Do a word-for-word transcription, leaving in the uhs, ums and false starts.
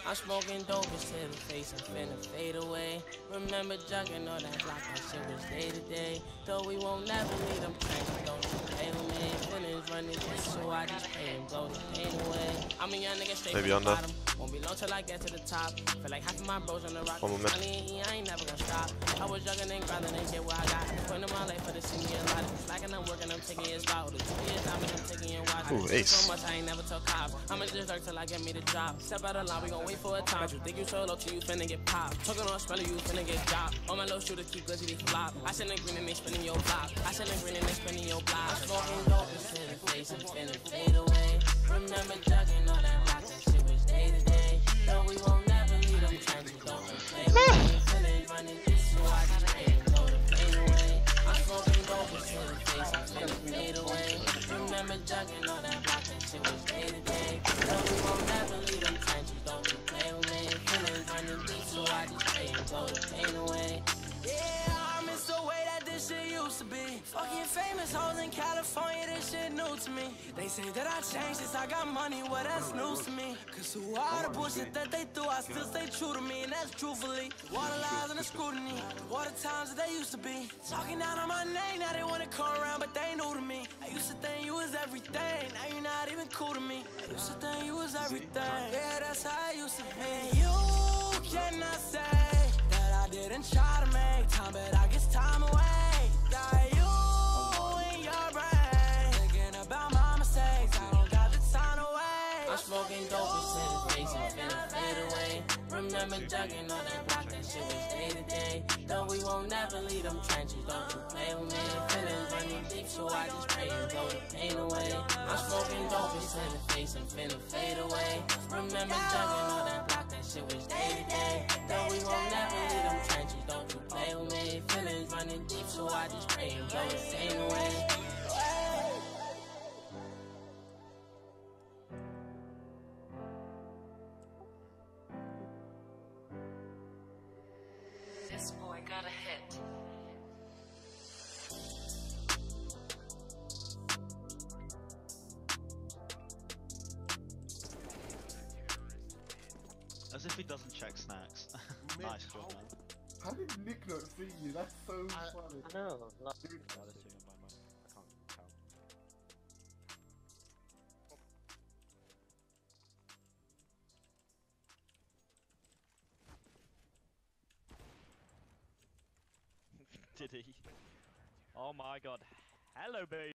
I'm smoking dope instead of face, I'm finna fade away. Remember jugging all that block, that shit was day to day. Though we won't never leave them trenches, don't you play with me. Feelings running deep, so I just pray and blow the pain away. I'm a young nigga straight Maybe from the under. bottom. Won't be long till I get to the top. Feel like half of my bros on the rock. One more minute. Money, I ain't never gonna stop. I was jugging and grinding and get what I got. Point in my life for the see me a lot. Slacking, I'm working, I'm taking his spot. The two years, I'm I'm taking your watch. Ooh, ace. So much I ain't never told cops. I'ma just lurk till I get me the drop. Step out of line, we gon' wait for a time. You think you solo till you finna get popped. Talking on spelling, you finna get dropped. All my little shooters keep glitzy, they flop. I send a green and they spinning your block. I send a green and they spinning your block. Smoking dope instead of face, I'm finna fade away. Remember jugging all that rock, that shit was day to day. No, we won't never leave them trenches, don't you play with me. Feelings running deep, so I just pray and blow the pain away. I'm smoking dope instead of face, I'm finna fade away. Remember jugging all that rock, that shit was day to day. No, we won't never leave them trenches, don't you play with me. Feelings running deep, so I just pray and blow the pain away. Yeah, I miss the way that this shit used to be. Fucking famous hoes in California, this shit new to me. They say that I changed since I got money, well that's news to me. Cause through all the bullshit that they do, I still stay true to me, and that's truthfully. All the lies and the scrutiny, all the times that they used to be. Talking down on my name, now they wanna come around, but they new to me. I used to think you was everything, now you're not even cool to me. I used to think you was everything, yeah, that's how I used to be. You cannot say I didn't try to make time, but I guess time away. Got you in your brain, thinking about my mistakes. I don't got the time to wait. I'm smoking dope instead of face, I'm finna fade away. Remember jugging all that rock, that shit was day to day. Though we won't never leave them trenches, don't you play with me. Feelings running deep, so I just pray and blow the pain away. I'm smoking dope instead of face, I'm finna fade away. Remember jugging all that rock, that shit was day to day. Though we won't never leave them trenches, don't you play with me. Feelings running deep, so I just pray and blow the pain away. This boy got a hit. As if he doesn't check snacks. Nice job, man. How did Nick not see you? That's so I, funny. I know, not Dude, Oh, there's two in my mind. I can't count. Diddy. Oh my god. Hello, baby.